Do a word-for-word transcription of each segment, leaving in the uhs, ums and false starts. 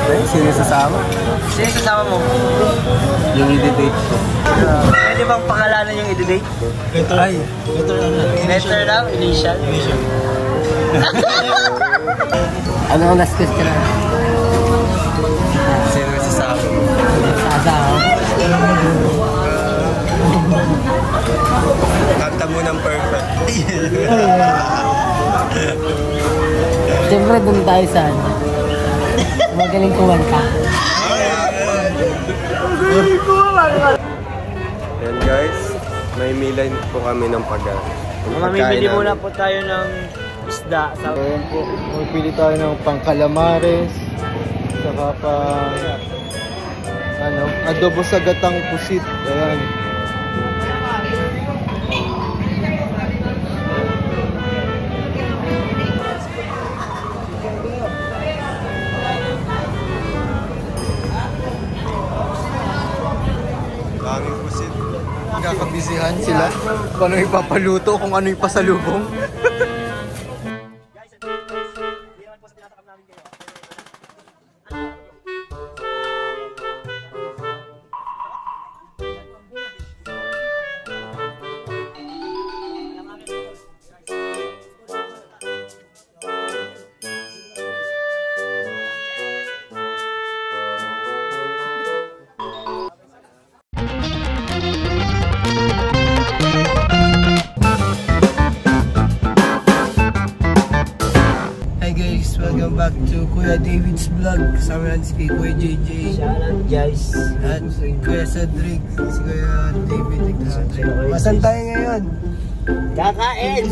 Eh, sino sasama? Sino sasama mo? Yung i-date ko. Pwede bang pangalanan yung i-date? Letter I. Letter ano? Letter lang? Initial? Initial. Ano ang last question na? Sino sasama? Sasama. Kanta mo ng perfect. Siyempre dun tayo sa ano. Magaling kumanta. Yan guys, may milay po kami ng pagkain. Mamimili muna po tayo ng isda. Sa Ayan po, magpili tayo ng pang calamares, saka pang ano, adobo sa gatang pusit. Ayan. Daming pusit. Kakabisihan sila kung ano ipapaluto, kung ano ipasalubong. Welcome back to Kuya David's vlog. Kasama natin si Kuya J J. shoutout guys. At Kuya Cedric. Si Kuya David. Masan tayo ngayon? Kakain!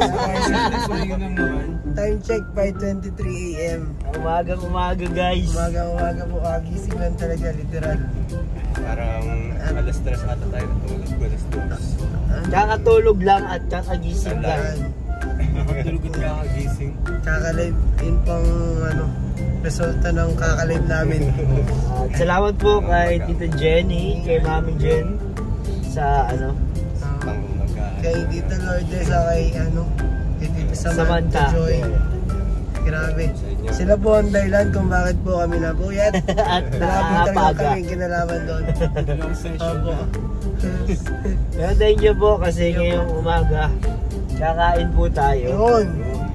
Time check five twenty-three A M Umagang umaga guys. Umaga umaga po. Kagising lang talaga literal. Parang alas tres ata tayo natulog. Alas dos. Kakatulog lang at kakagising lang. Nakatulog at kakagising. Kakalive. Yun pang ano, resulta ng kakalive namin. Uh, salamat po kay Tita Jenny, kay Mami Jen sa ano Kay Tita Lourdes, kay ano, kay Tita Samantha, Samantha. Joy. Grabe. Sila po ang dahilan kung bakit po kami napuyat. at Grabe talaga nakapaga. kami kinalaman doon. Opo. Pero thank you po kasi ngayong umaga kakain po tayo. Yun.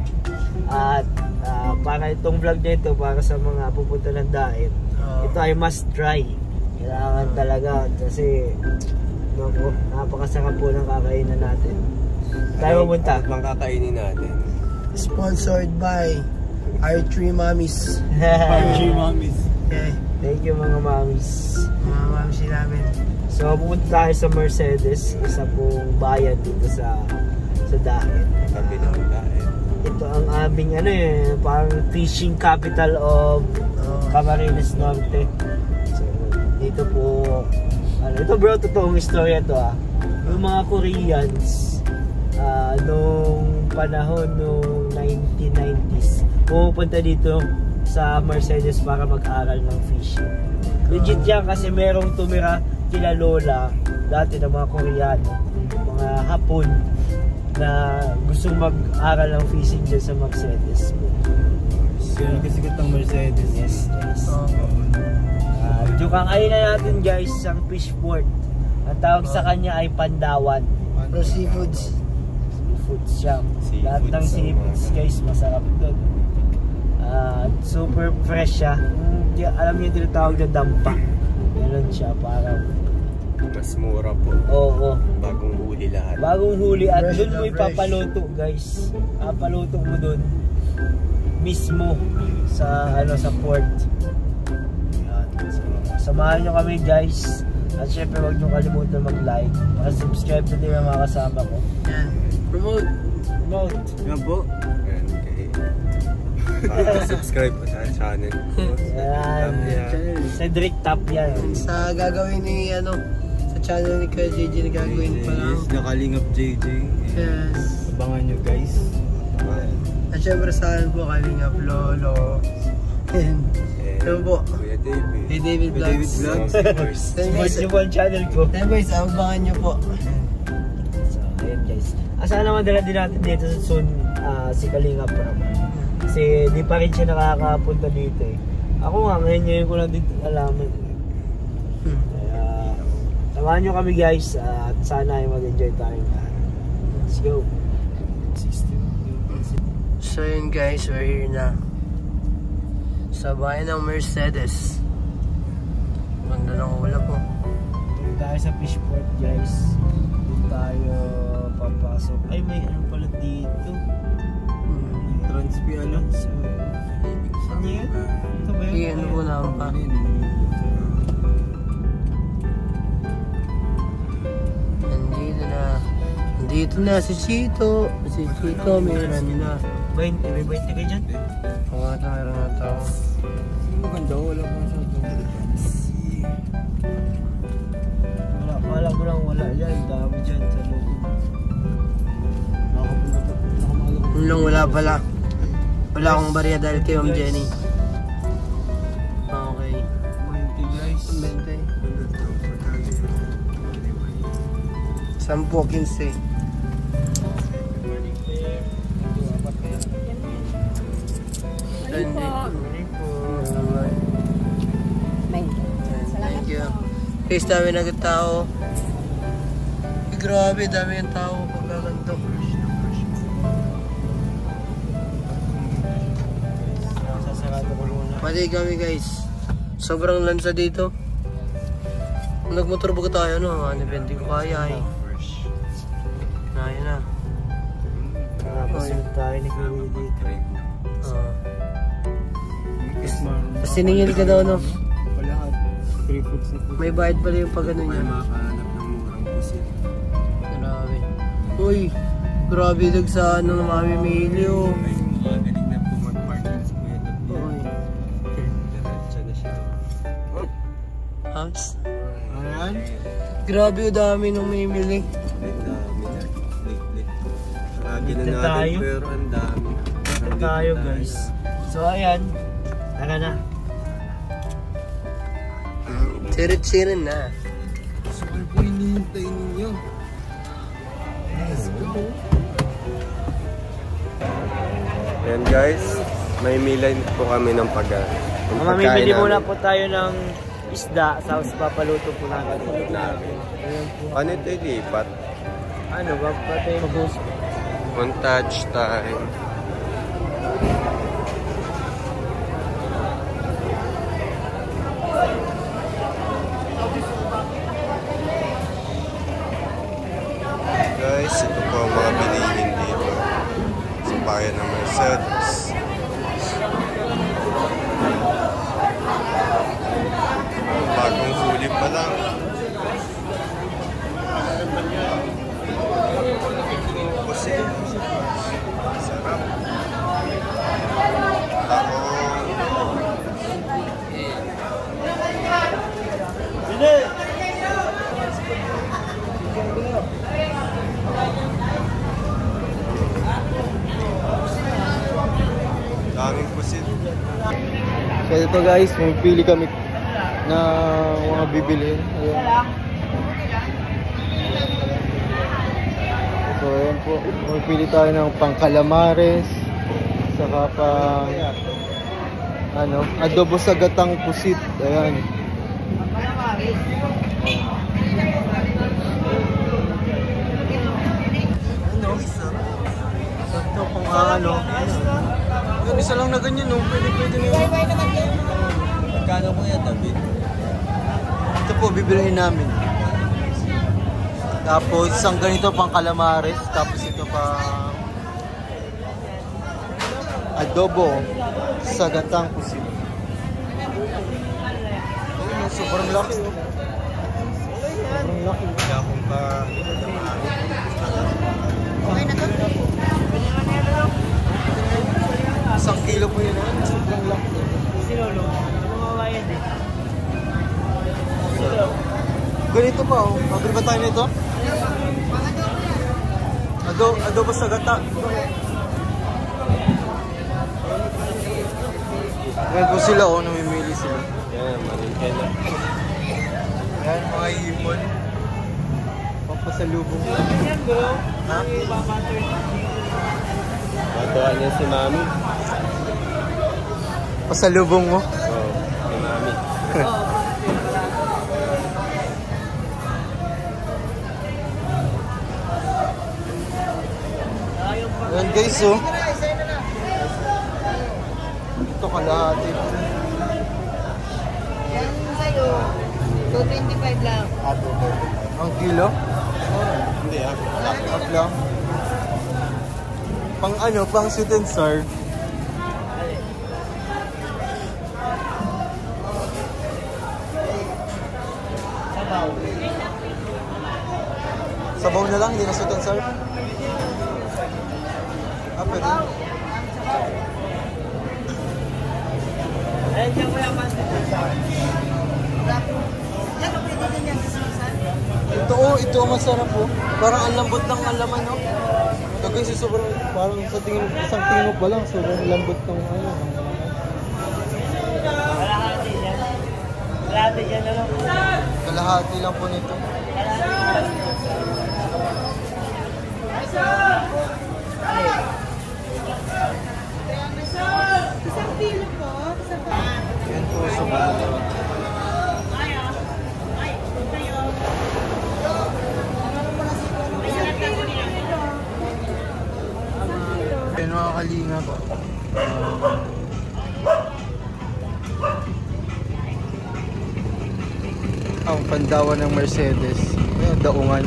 At uh, para itong vlog na ito para sa mga pupunta ng diet, Oh. ito ay must try. Kailangan talaga kasi naku, napakasarap po ng kakainan natin. Tayo pumunta. Ang kakainin natin. Sponsored by our three mommies. G Mommies. Okay. Thank you mga mommies. Mga mommies namin. So pupunta tayo sa Mercedes, isa pong bayan dito sa sa dagat. Tabi ng kain. Ito ang aming ano eh, parang fishing capital of Oh. Camarines Norte. So dito po, ano, ito bro, totoong istorya to ah. Yung mga Koreans, uh, nung panahon nung nineteen nineties, pumupunta dito sa Mercedes para mag-aral ng fishing. Legit yan kasi merong tumira kila lola dati ng mga Koreano, mga Hapon na gustong mag-aral ng fishing dyan sa Mercedes. Yun kasi kitang Mercedes. Yes, yes. Oh. Uh, yung kakainan natin guys, isang fish port. Ang tawag sa kanya ay Pandawan. Pro seafoods. Seafoods siya. Seafoods, Lahat ng seafoods guys, masarap doon. Uh, super fresh siya. Mm, alam niyo yung tinatawag na dampa. Meron siya parang Mas mura po. oo. Oh, Bagong huli lahat. bagong huli at Fresh doon na mo fresh. ipapaluto guys. Papaluto mo doon mismo sa ano sa port. Yan. So, samahan nyo kami guys. At syempre huwag nyo kalimutan mag-like. Mag-subscribe na din ang mga kasama ko. Yan. Promote. Promote. Yan po. Ayan, okay. Para subscribe po sa channel ko. Yan. Tapia. Cedric Tapia. Sa gagawin ni ano, sa channel ni Kuya J J na gagawin pa lang. Yes, nakalingap J J. Yes. Abangan nyo guys. At syempre sa akin po, Kalingap Lolo. Yan. Ano po? Kuya David. Hey David Kuya David Vlogs. Vlogs. Then Support guys, nyo po ang channel ko. then guys, abangan nyo po. So, ayun guys. Asa naman dala din natin dito soon uh, si Kalinga Pram. Kasi di pa rin siya nakakapunta dito eh. Ako nga, ngayon ngayon ko lang din alaman. Hmm. Kaya, samahan nyo kami guys at sana ay mag-enjoy tayo. Let's go. So yun guys, we're here na sa bayan ng Mercedes. Ganda ng ulap po. Dito tayo sa Fishport guys. Dito tayo papasok. Ay, may ano pala dito. Hmm. Transpi ano? So, ano yun? Ito ba yun? Sige, ano po naman pa? Nandito na. Nandito na si Chito. Si Chito, meron na. twenty, may twenty kayo dyan? Oo nga ito, meron na ito. Maganda, wala pa siya doon. Wala, wala mo lang wala yan. Dami dyan sa loob. Yun lang, wala pala. Wala akong barya dahil kay Ma'am Jenny. Okay. twenty guys. twenty. Sampo, quince. Thank you. Guys, dami na tao. Eh, grabe, dami yung tao pagkaganto. Sasarado ko muna. Pati kami guys. Sobrang lansa dito. Kung nagmotor ba tayo, no? Ano, hindi ko kaya eh. Naya na. Nakapasunod tayo ni Kuya dito. Ah. Tapos siningil ka daw, no? Palahat. Three foods na po. May bayad pala yung pag ano May niya. makahanap ng murang pusit. Grabe. Uy, grabe dag sa ano na mamimili, oh. Ay, magaling na po mag-parking sa kuya doon. Uy. Diretso na siya. Hams. Ayan. Grabe yung dami nung mamimili. Ay, dami na. Lately. Marami na Dito natin tayo. pero ang dami. Dito tayo guys. So ayan. Tara na. Sirit-sirin na. So, ano po hinihintay ninyo? Let's go! Ayan guys, may milay po kami ng pagka. Mamimili muna po tayo ng isda. Tapos papaluto po natin. Ano ito ilipat? Ano ba? Pati yung bus. Montage time. Guys, ito po ang mga bilihin dito sa bayan ng Mercedes. Bagong huli pa lang. Kasi sarap. Ako. Daming pusit. So ito guys, pili kami na mga bibilhin. Ayan. So ayan po, pili tayo ng pangkalamares, saka pang ano, adobo sa gatang pusit. Ayan. Ano? Ito pang ano? Yung isa lang na ganyan, no? Pwede, pwede na yun. Magkano mo yan, David? Ito po, bibilihin namin. Tapos, isang ganito pang calamares. Tapos ito pa adobo sa gatang pusit. Ayun, sobrang laki, oh. Sobrang laki. Kaya kung pa Okay na to? Isang kilo po yun, oh. Sobrang laki. Sinolo? Ano mawayan eh? Sino? Ganito pa, oh. Mabili ba tayo nito? Ado, adobo sa gata. Ayan po sila, oh. Namimili sila. yan, malingkay na. Ayan, mga hipon. Pampasalubong. Yan bro. Ha? Matuwa niya si Mami. Pasalubong mo. Oh. Ayan guys, oh. Ito kalahati. Yan sa'yo, two twenty-five lang. Ang kilo? Hindi ah. Half lang. Pang ano, pang sweet and sour. Sabaw. Sabaw na lang, hindi na sweet and sour. Ah, pwede. Ayun dyan ko yung pansit and sour. Yan, pwede din yan sa susan. Ito oh, ito ang masarap oh. Parang ang lambot ng alaman oh. Ito guys, sobrang, parang sa tingin, isang tingin mo pa lang, sobrang lambot ng ano. Kalahati yan. Kalahati yan na lang. Kalahati lang po nito. Isang kilo po. Isang kilo. Yan po, sobrang. Yan mga kalingap. Ang pandawan ng Mercedes. Ayan, daungan.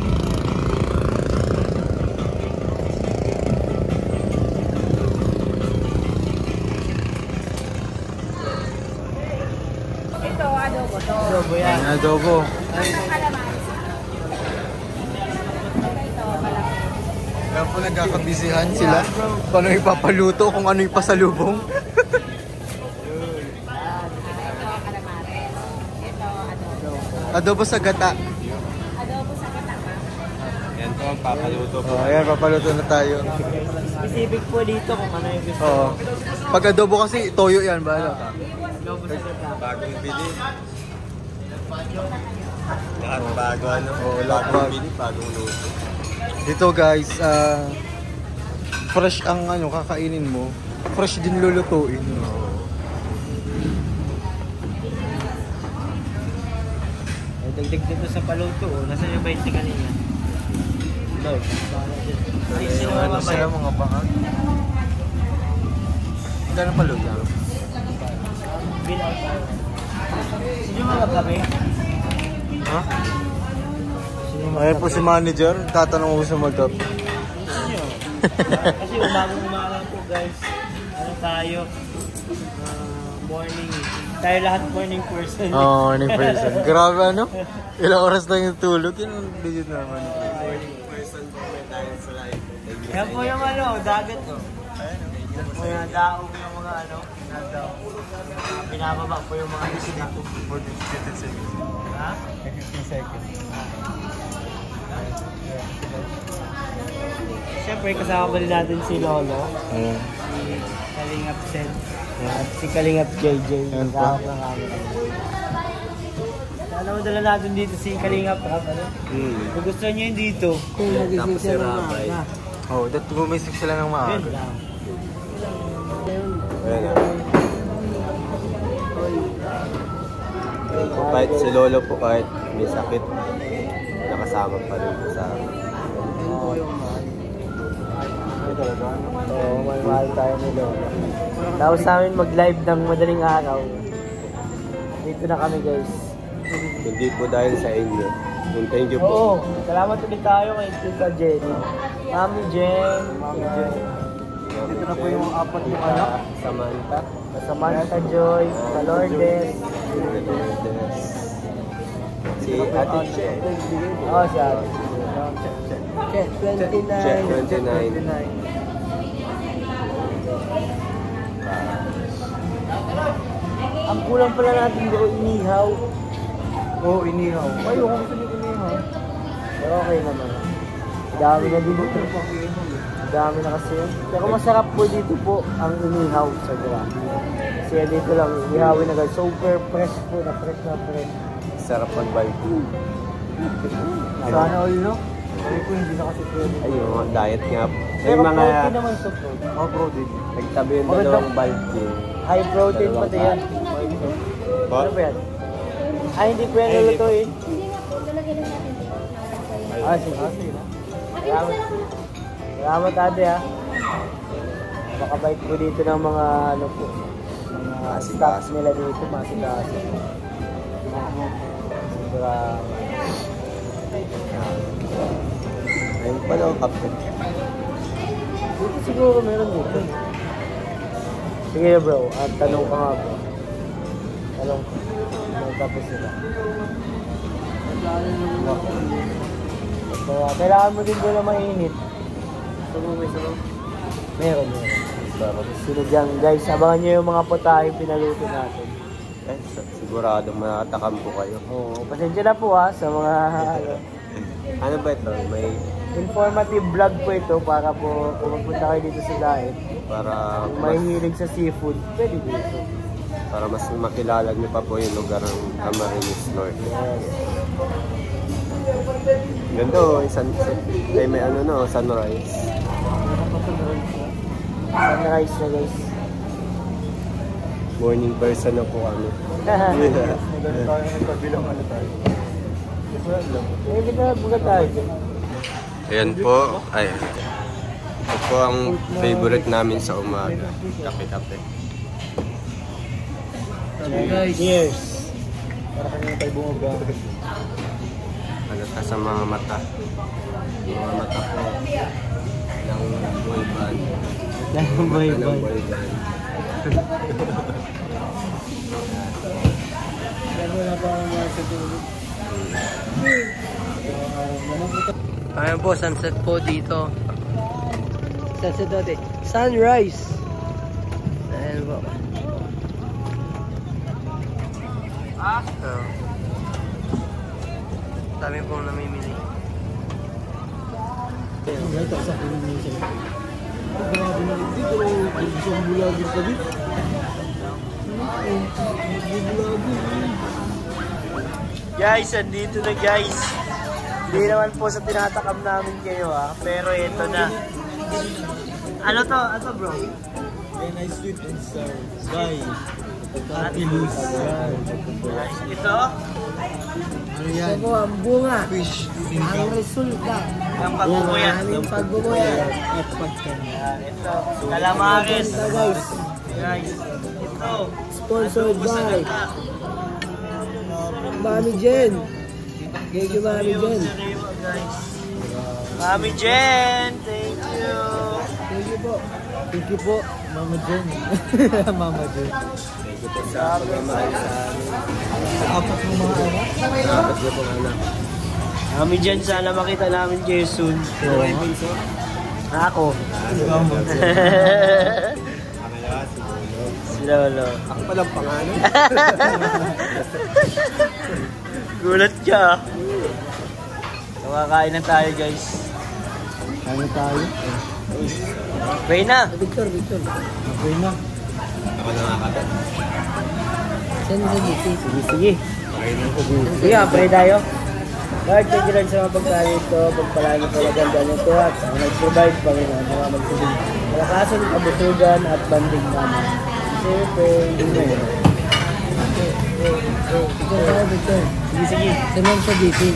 Ito, adobo to. Adobo yan. Ayan, adobo. Kaya po nagkakabisihan sila. Paano ipapaluto kung ano yung pasalubong. Ito, calamares. Ito, adobo. Adobo sa gata. Adobo sa katama. Yan po ang papaluto po. Oh, ayan, papaluto na tayo. Specific po dito kung ano yung gusto. Oo. Pag adobo kasi, toyo yan ba? Ano? Adobo sa gata. Bagong bili. Lahat bago ano. Oo, lahat Bagong bago. bili, bagong luto. Dito guys, ah fresh ang ano kakainin mo. Fresh din lulutuin. Ay, dagdag dito sa paluto. Oh. Nasaan yung twenty kanina? Lord. Ay, sino Ano mga sila mga bahag? Gano'n paluto? Bill out tayo. Sino mga kami? Ha? Ayan po si manager, tatanong ko sa mag-up. Kasi umagong umaga po guys. Ano tayo? Uh, morning. Tayo lahat morning person. Oo, oh, morning person. Grabe ano? Ilang oras lang yung tulog. Yun ang digit naman. Person po may tayo sa live. Yan po yung ano, dagat to. Yan po yung daog yung mga ano, nadaog. Uh, binababa po yung mga isina. For fifteen seconds. Ha? fifteen seconds. Siyempre kasama pa rin natin si Lolo, Ayan. si Kalingap Sen, at si Kalingap J J. Ayan po. Kasama ng camera. Sana madala natin dito si Kalingap Rap. Ano? Hmm. Kung gusto nyo yun dito, kung Tapos nagising si siya ng Rabay. maaga. Oh, that gumising sila ng Yun maaga. lang. Ayan na. Kahit si Lolo po, kahit may sakit, nakasama pa rin po sa amin. Oo, may mahal tayo ni Lolo. Tapos namin mag-live ng madaling araw. Dito na kami guys. Hindi po dahil sa inyo. Yung thank you po. Oo, salamat ulit tayo kay Tita Jenny. Mami Jen, Mami Jen. Dito na po yung apat yung anak. Samantha. Samantha Joy, sa Lourdes. Si Ate Che. Oo, si Ate. Check twenty-nine. Check twenty-nine. Ang kulang pala natin doon, inihaw. Oo, oh, inihaw. Ay, kung gusto niyo inihaw. Pero okay naman. Dami na dito. Dami na kasi yun. Pero masarap po dito po ang inihaw sa gra. Kasi dito lang, ihawin agad. Super fresh po na fresh na fresh. Sarap mag-barbecue. Sana all, no? Sabi ko, hindi na kasi pwede. Ayun, diet nga po. May Pero mga protein naman ito po. Oh, protein. Oh, nagtabi yung Magandang- dalawang barbecue. High protein Dalawang pati yan. kanin. Ano ba yan? Ay, hindi po yan lulutuin. Hindi nga po, lalagyan lang natin dito. Ah, sige. Salamat. Salamat ate ha. Makabait po dito ng mga ano po. Mga staff nila dito, masikaso. Sobrang... Ayun pala ang kapit. Dito siguro meron dito. Sige bro, at tanong ka nga bro. Tanong ka. Ano tapos sila? Kaya kailangan mo din doon na mainit. Sabaw, may sabaw. Meron, meron. Sunod yan guys, abangan nyo yung mga putahing pinaluto natin. Eh, sigurado matatakam po kayo. Oo, pasensya na po ha sa mga ano, Ano ba ito? May informative vlog po ito para po kung magpunta kayo dito sa diet. para Kung mas, mahihilig sa seafood, pwede dito. para mas makilala niyo pa po yung lugar ng Camarines North. Yes. Ganda oh, yung sunset. Ay, may ano no, sunrise. Sunrise na guys. Morning person na po kami. Eh, di ba buka tayo dyan? Ayan po, ay, ito po ang favorite namin sa umaga. Kape-kape. Guys, cheers! Para kanina tayo bumaba. Halata sa mga mata. Mga mata po ng boy band. Ng boy Mata ng band. boy band. Wala pa akong mga tutulog. Ayan po, sunset po dito. Sunset dati. Sunrise! Ayan po. Ah? Oh. Dami pong namimili. Guys, andito na guys. Hindi naman po sa tinatakam namin kayo ha. Pero ito na. Ano to? Ano bro? Very nice sweet and sour. Bye. Atilus. Ito? Ano yan? Ito po ang bunga. Fish. Ang resulta. Ang pagbubuya. Ang pagbubuya. At pagkan. Yan, ito. Calamares. Ito guys. Guys, ito. Sponsored by Mami Jen. Thank you Mami Jen. Guys. Mami Jen, thank you. Thank you po. Thank you po, Mama Jen. Mama Jen. Sa Sa apat ng mga anak. Dapat niyo pong anak. Mami Jen, sana makita namin kayo soon. Ako. Sila wala. Ako palang pangalan. Gulat ka. Nakakain na tayo guys. Ano tayo? Pray na. Victor, Victor. Okay na. Ako nakakatan. Send sa G P. Sige, sige. Sige, pray tayo. Lord, thank you Lord sa mga pagkain ito. Pagpalain niyo po na ganda nito at ang nag-provide pa rin ang mga magsubing. Malakasan, kabusugan at banding namin. Sige, Victor tayo, Victor. sige, sige. Send lang sa G P.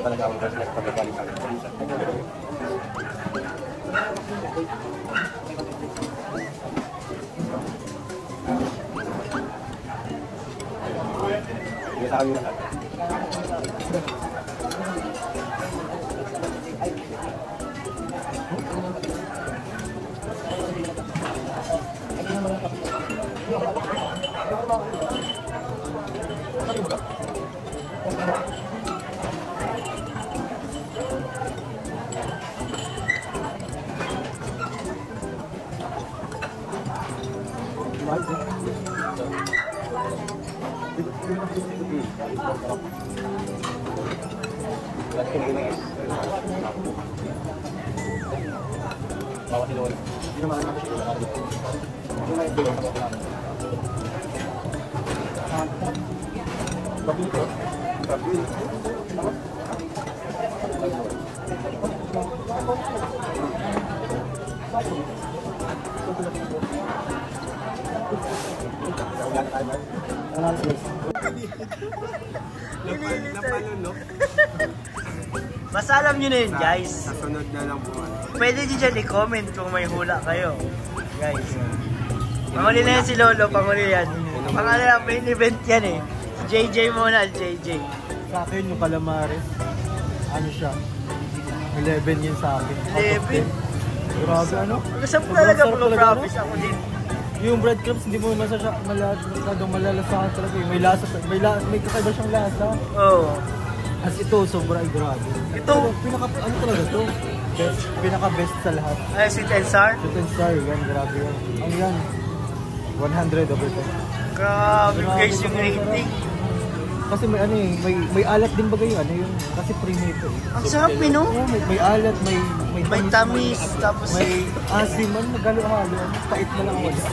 talaga ang business pagbabalik kami. Hindi sa kami lahat. Basta alam nyo na yun, guys. Sa sunod na lang po. Pwede nyo dyan i-comment kung may hula kayo. Guys. Panguli na yan si Lolo, panguli yan. Panguli yan, main event yan eh. J J muna, J J. Sa akin yung calamares, ano siya? eleven yun sa akin. eleven? Grabe ano? Gusto mo talaga mag-promise ako din. Yung breadcrumbs, hindi mo masasya, masyadong malalasahan talaga. May lasa, may, la, may kakaiba siyang lasa. Oo. As ito, sobra ay grabe. Ito? Pinaka, ano talaga to? Best, pinaka best sa lahat. Ay, sweet and sour? Sweet and sour, yan, grabe yan. Ang yan, one hundred over ten. Grabe guys yung rating. Kasi may ano eh, may, may alat din ba kayo? Ano yung, kasi pre-made to eh. Ang sarap eh, no? Oo, may, may alat, may may, May tamis, tapos may asim, ano, magalo-halo, ano, pait na lang wala.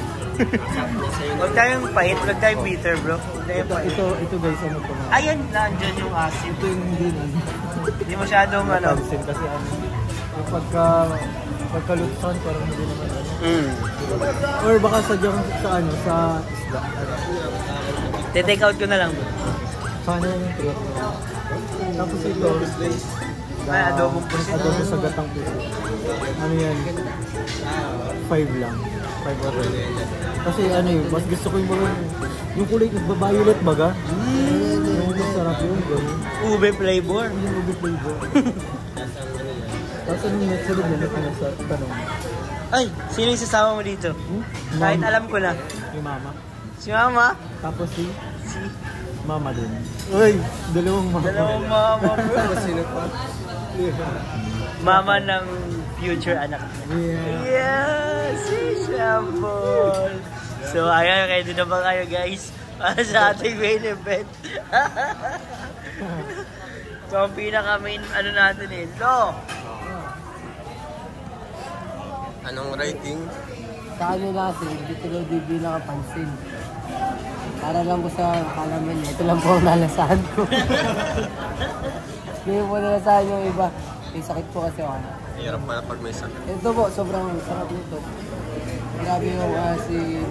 huwag tayong pahit, huwag tayong bitter, bro. Huwag tayong Ito, pahit. ito, ito guys, ano to nga. Ayan, nandyan yung asim. Ito yung hindi na, Hindi masyadong ano. napansin kasi ano, yung pagka, pagkalutsan, parang hindi naman ano. Mm. Or baka sadyang sa ano, sa isda. Te-take out ko na lang, bro. Sana yung trip. Tapos ito, Ay, adobong pusit. adobo sa gatang pusit. Ano yan? Five lang. Five or kasi ano yun, mas gusto ko yung mga, yung kulay, nagbabayulet baga. Mm. Yung masarap yun, gano'n. Ube flavor. Yung ube flavor. Tapos ano yung next ulit na ito sa tanong? Ay, sino yung sasama mo dito? Hmm? Kahit Mama. alam ko na. Yung mama. Si Mama. Tapos si Si mama din. Uy, dalawang mama. dalawang mama, bro. Sino pa? Mama ng future anak. Yeah. Yeah, si Shampoo. So, ayan, ready na ba kayo, guys? Para sa ating main event. So, ang pinaka-main, ano natin eh, Lo. Anong rating? Sa kanila kasi, hindi ko lang di nakapansin. Para lang ko sa kalaman niya, ito lang po ang nalasahan ko. Hindi po nalasahan yung iba. May sakit po kasi ako. Hirap pala pag may sakit. Ito po, sobrang sarap nito. Grabe yung asin.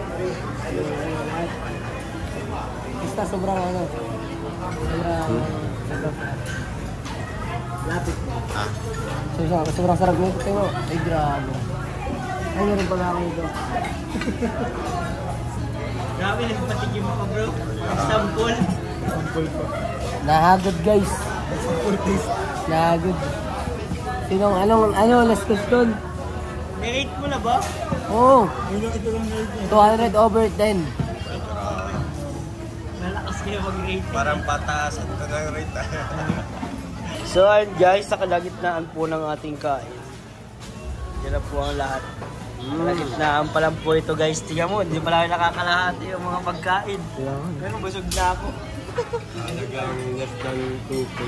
Basta sobrang ano. Sobrang... Sobrang sarap. Lapit. Ah. Sobrang, sobrang sarap nito. Tingnan mo. Ay, grabe. Ay, meron pala ako ito. Grabe, nagpatigim ako, bro. Sample. Sample pa. Nahagod, guys. Sample taste. Nahagod. Sinong, anong, ano, last question? Nirate mo na ba? Oo. Ito, ito lang na ito. two hundred over ten. Malakas kayo mag-rate. Parang pataasan ko ng rate. So, ayun guys, sa kalagitnaan po ng ating kain. Yan na po ang lahat. Kalagitnaan pa lang po ito guys. Tingnan mo, hindi pala nakakalahati yung mga pagkain. Yan. Pero busog na ako. Talagang less than two K.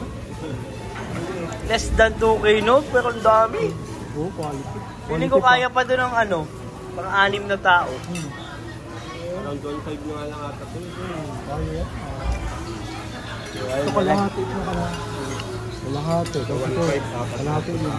Less than two K no? Pero ang dami. Oh, quality. Hindi ko kaya pa doon ng ano, pang-anim na tao. Around twenty-five na nga lang ata po. Kaya yan. Ito kalahati ito kalahati. Kalahati. Ito kalahati yun.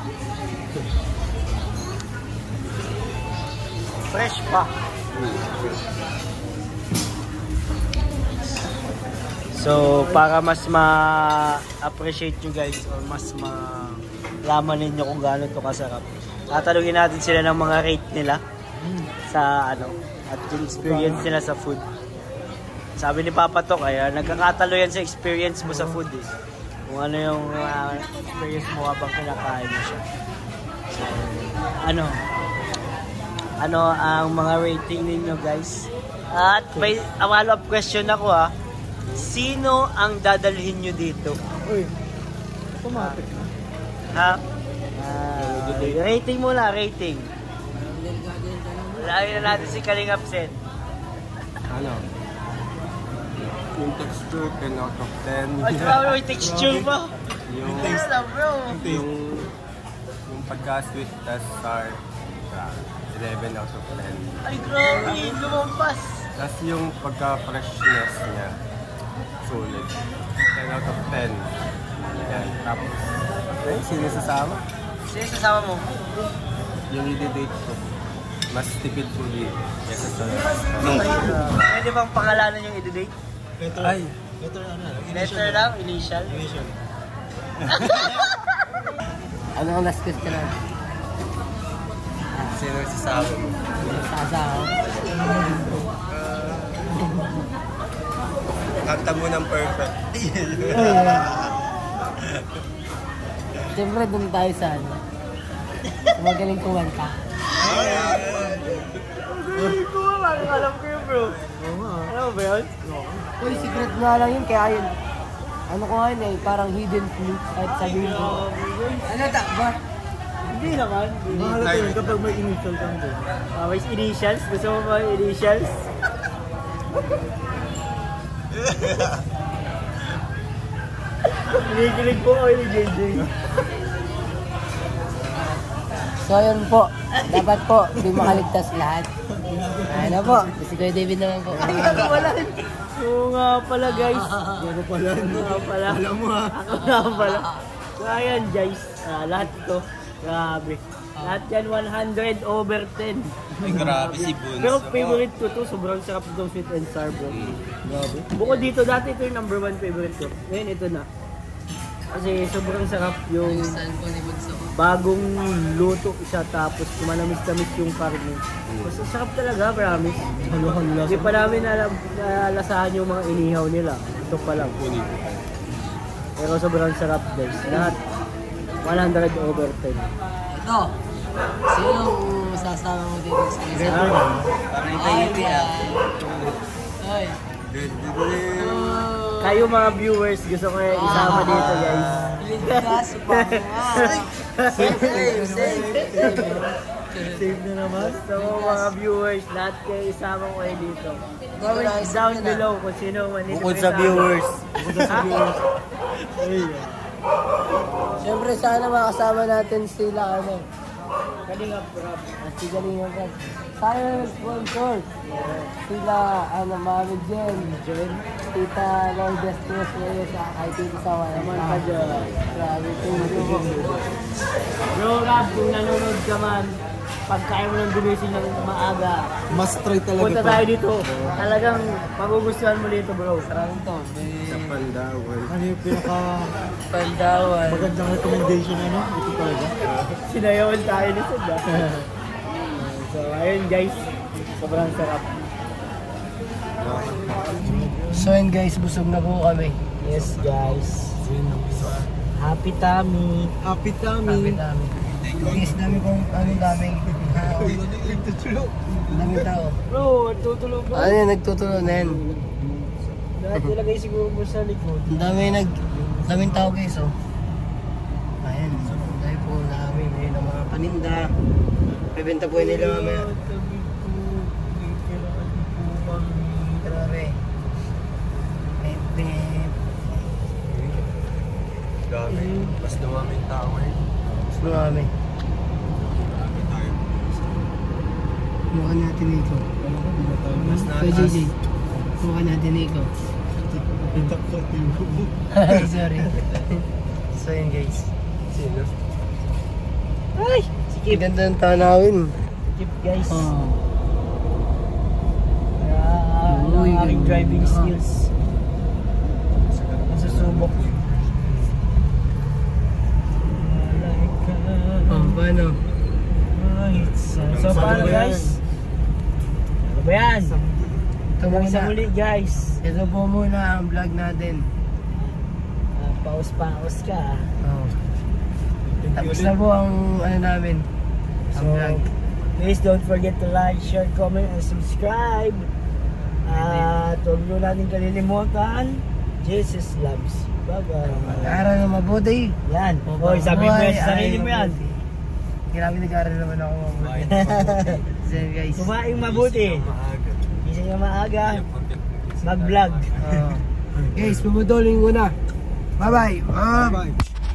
Fresh pa. So So, para mas ma-appreciate nyo guys, or mas ma-laman ninyo kung gaano to kasarap, tatanungin natin sila ng mga rate nila sa ano, at yung experience nila sa food. Sabi ni Papa to, kaya nagkakatalo yan sa experience mo sa food eh. Kung ano yung uh, experience mo habang kinakain mo siya. So, ano, ano ang mga rating ninyo guys? At may follow-up question ako ah. Sino ang dadalhin nyo dito? Uy, automatic na. Ha? Uh, rating muna, rating. Lagyan na natin si Kalingap Sen. Ano? Yung texture, ten out of ten. Ay, grabe, may texture pa. Yung, Taste na bro. yung, yung pagka-sweet tas sour, eleven out of ten. Ay, grabe, lumampas. Tapos yung pagka-freshness niya, solid. ten out of ten. Yan. Tapos, eh, sino sasama? Sino sasama mo? Yung i-date ko. Mas tipid foodie. Yes, sa Pwede bang pangalanan yung i-date? Letter, Ay. letter ano? Letter lang, initial. Initial. Ano ang last question na? Sino sasama mo? Sasa ako. Kanta mo ng perfect. Siyempre dun tayo sa ano. Magaling kumanta. Hindi ko alam, alam ko yun bro. Alam mo ba yun? Uy, secret nga lang yun, kaya yun. Ano ko nga yun eh, parang hidden clue. Kahit sabihin ko. Ano ta ba? Hindi naman. Mahalata yun kapag may initial kang doon. Ah, may initials? Gusto mo ba yung initials? Kinikilig po ako ni J J. So yun po, dapat po, hindi makaligtas lahat. Ano po, si Kuya David naman po. Ay, ano pala? Oo nga pala guys. Ano pala? Ano nga pala? Alam mo ha. Ako nga pala. So ayan guys, ah, lahat ito. Grabe. Lahat yan one hundred over ten. Ay, grabe si Boons. Pero favorite ko to, sobrang sarap itong sweet and sour bro. Grabe. Bukod dito, dati ito yung number one favorite ko. Ngayon ito na. Kasi sobrang sarap yung bagong luto siya tapos kumanamis-tamis yung karne. Mas sarap talaga, promise. Hindi pa namin alam, nalasahan yung mga inihaw nila. Ito pa lang. Pero sobrang sarap guys. Lahat one hundred over ten. Ito, sinong sasama mo dito sa isa? Ay, ay. Kayo mga viewers, gusto ko yung isama dito guys. Ligtas pa Safe, safe na naman. So mga viewers, lahat kayo isama ko kayo dito. Comment down below kung sino manito. Bukod sa viewers. Bukod sa viewers. Siyempre sana makasama natin sila ano. Kalingap Rap. At si Galingan Rap. Sana sponsor. Sila, ano, Mami Jen. Jen. Tita Lourdes Cruz ngayon sa kay Tita Sawa. Naman ka dyan. Grabe, thank you po. Bro Rap, kung nanonood ka man, pagkain mo ng gumising ng maaga, Must try talaga punta to. tayo dito. Talagang magugustuhan mo dito bro. Sarang to. Sa Pandawan. Ano yung pinaka Pandawan. magandang recommendation ano? Ito talaga. Sinayawan tayo nito ba? So ayun guys, sobrang sarap. So yun guys, busog na po kami. Yes guys. Happy tummy. Happy Happy tummy. dami. Guys, dami kong, ano, daming tao. Daming tao. Bro, tutulog bro. Ano yun, nagtutulog na yan. Lahat nilagay siguro mo sa likod. Ang dami nag, daming tao guys, oh. Ayan, so, dahil po namin, may ng mga paninda. Bebenta po yun nila mamaya. Grabe. Pepe. Dami. Mas dumami yung tao eh. Mas marami. Mukha natin ito. Mas Kay J J. Mukha natin ito. Sorry. So yun guys. Sino? Ay! Sikip. Ganda ng tanawin. Keep guys. Oh. Ah, Uy, ang aking ganda. driving skills. ano. Alright, so, so paano guys? Ano ba yan? Hanggang sa muli guys. Ito po muna ang vlog natin. Uh, paus-paus ka. Oh. Tapos na po ang ano namin. Ang So, vlog. please don't forget to like, share, comment, and subscribe. At huwag nyo natin kalilimutan, Jesus loves. Bye-bye. Nag-aaral na mabuti. Yan. Opo. Hoy, sabi mo yan Buhay sa sarili ay mo yan. mabuti. Grabe nag-aaral naman ako mabuti. So guys. Kumaing mabuti. Maaga. Isa nyo maaga. Mag-vlog. Oh. Guys, pumudulin ko na. Bye-bye. Bye.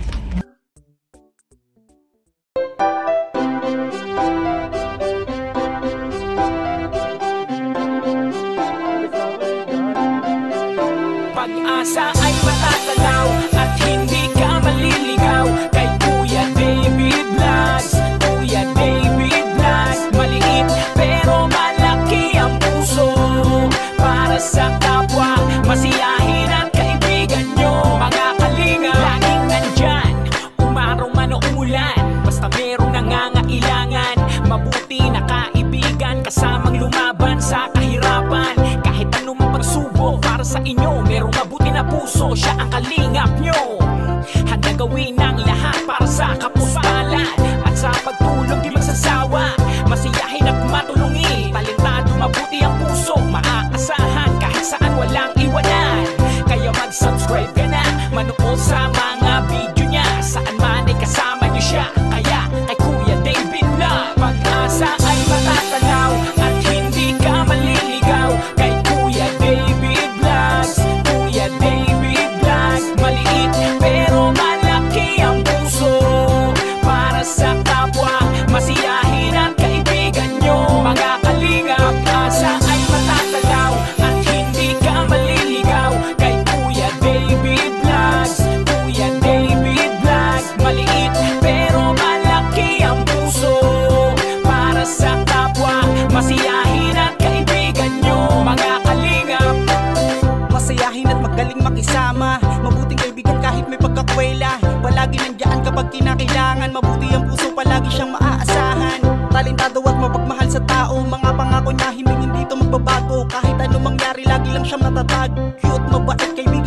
Pag-asa ay matatanaw at hindi ka maliligaw kay Kuya David Vlogs. Kuya David Vlogs, maliit pero malaki ang puso para sa kapwa, masiyahin at kaibigan nyo. Mga kalinga, laging nandyan, umaraw man o umulan, basta merong nangangailangan. Mabuti na kaibigan, kasamang lumaban sa kahirapan. Kahit anumang pagsubok para sa inyo, merong mabuti na puso, siya ang kalingap nyo. Handa gawin ang lahat para sa kapuspalan at sa pagtulong di magsasawa, masiyahin at matulungin. Talentado, mabuti ang puso, maaasahan kahit saan walang iwanan. Kaya mag-subscribe ka na, manood sa mga video niya, saan man ay kasama niyo siya. Kaya kay Kuya David Vlog, pag-asa ay matatanaw at hindi ka maliligaw kay Kuya David Vlogs. Kuya David Vlogs, maliit pero malaki ang puso para sa kapwa, masiyahin at kaibigan nyo. Mga kalinga, pag-asa ay matatanaw at hindi ka maliligaw kay Kuya David Vlogs. Kuya David Vlogs, maliit pero malaki ang puso para sa kapwa, masiyahin at kaibigan nyo. Mga kalinga, Masayahin at magaling makisama, mabuting kaibigan kahit may pagkakwela. Palagi nandiyan kapag kinakailangan, mabuti ang puso, palagi siyang maaasahan. Talentado at mapagmahal sa tao, mga pangako niya hindi hindi ito magbabago. Kahit anong mangyari lagi lang siyang matatag. Cute, mabait, kaibigan